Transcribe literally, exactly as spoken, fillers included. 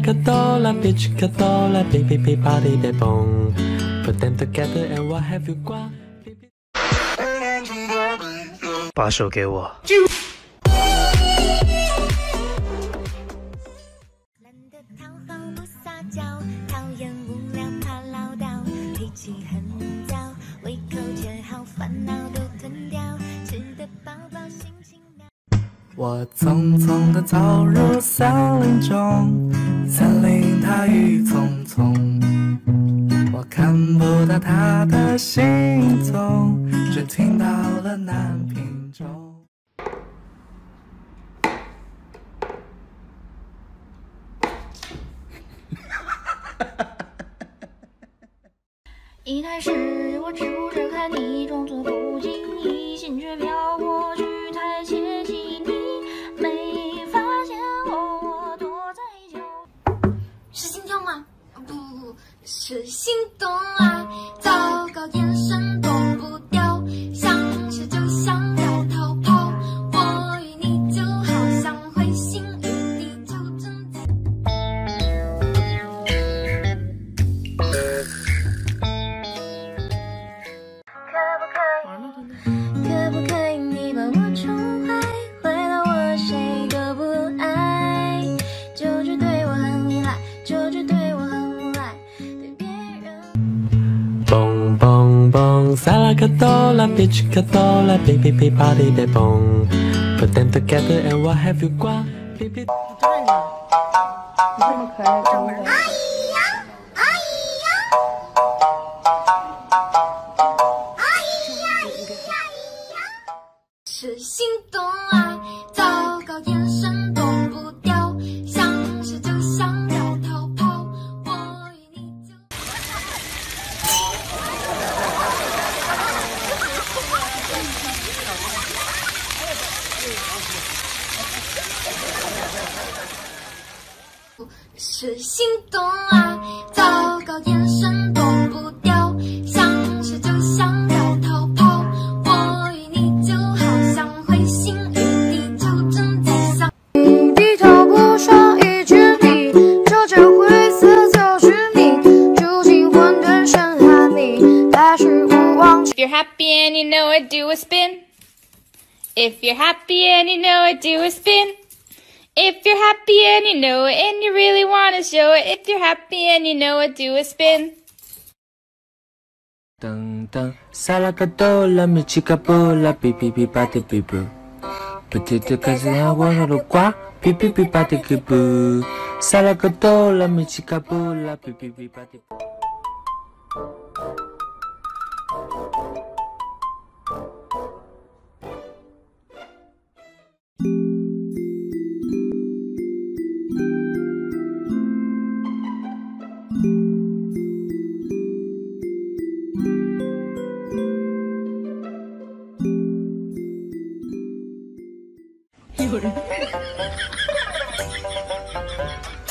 Salakadola, pichikadola, baby, baby, body, baby, boom. Put them together and what have you got? 把手给我。 懒得讨好不撒娇，讨厌无聊怕唠叨，脾气很躁，胃口却好，烦恼都吞掉，吃得饱饱心情妙。 我匆匆地走入森林中，森林它郁葱葱，我看不到它的行踪，只听到了南屏钟。 一开始我只顾着看你，装作不经意，心却飘过去，太窃喜。你没发现我，我躲在角。是心跳吗？不，是心动啊！糟糕，眼神躲不掉，想吃就想要逃跑。我与你就好像彗星与地球正在。可不可以你把我宠坏，回到我谁都不爱，就只对我很依赖，就只对我很无赖，对别人。 蹦蹦蹦，Salakadola, pichikadola, baby, baby, body, baby, boom. Put them together and what have you got? Baby. 我这里呢，你这么可爱，找我。 哎呀，哎呀，哎呀呀呀！ 是心动啊！糟糕，眼神躲不掉，想吃就想要逃跑。我与你就。是心动啊！糟糕，眼神躲不掉，想吃就想要逃跑。我与你就好像彗星与地球正在相。 你低头不说一句你，就这灰色就是你，住进混沌深海里，来去无望。 If you're happy and you know it, do a spin. If you're happy and you know it, do a spin. If you're happy and you know it and you really want to show it. If you're happy and you know it, do a spin. 噔噔，Salakadola, michikabola, baby, baby, body, baby, boom. Put it together and what have you got? Baby, baby, body, baby, boom. Salakadola, michikabola, baby, baby, body. 有人。